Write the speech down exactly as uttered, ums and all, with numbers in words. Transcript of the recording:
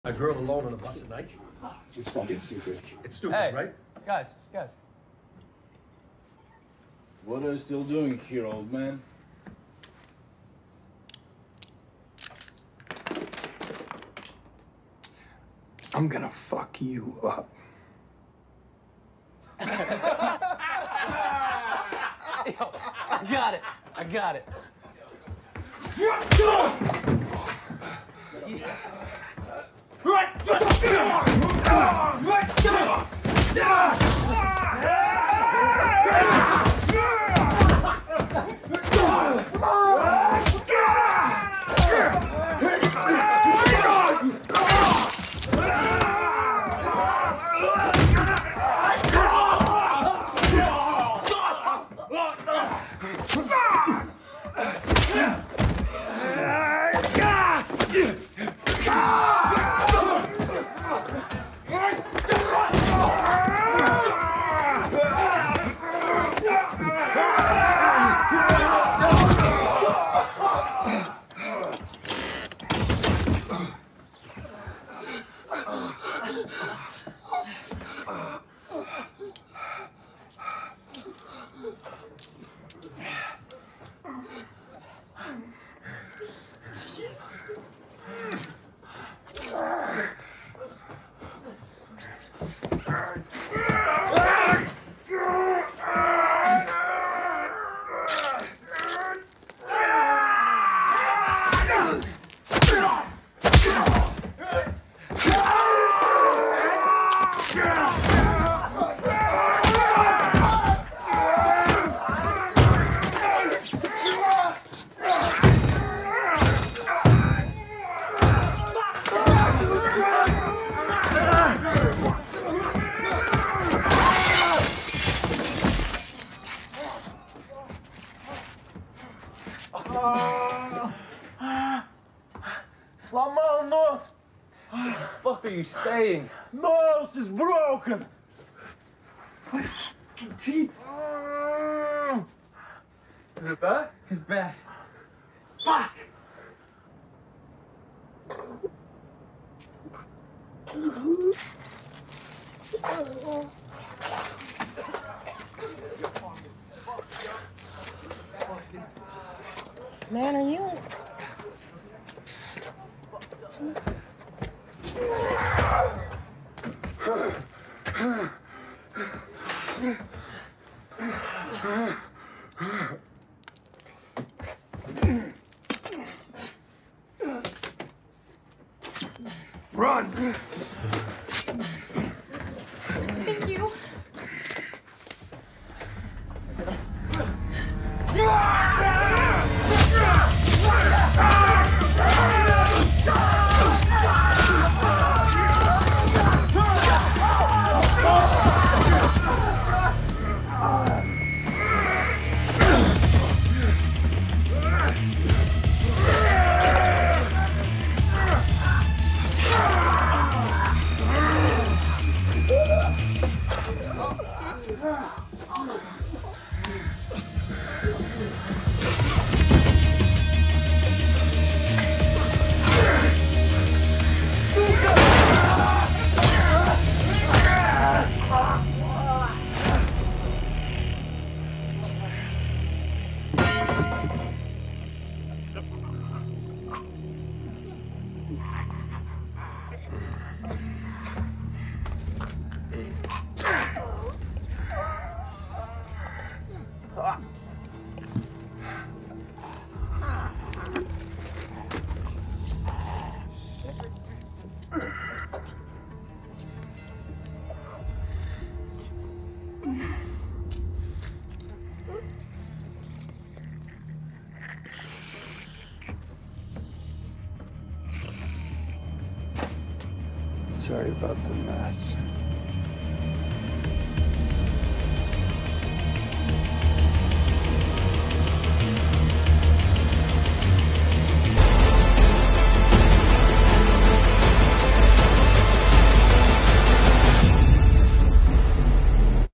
A girl alone on a bus at night? It's fucking stupid. It's stupid, hey, right? Guys, guys. What are you still doing here, old man? I'm gonna fuck you up. Yo, I got it. I got it. Сломал нос! What the fuck are you saying? Nose is broken! My fucking teeth. Is it bad? It's bad. Fuck! Man, are you... Run! Thank you. Sorry about the mess.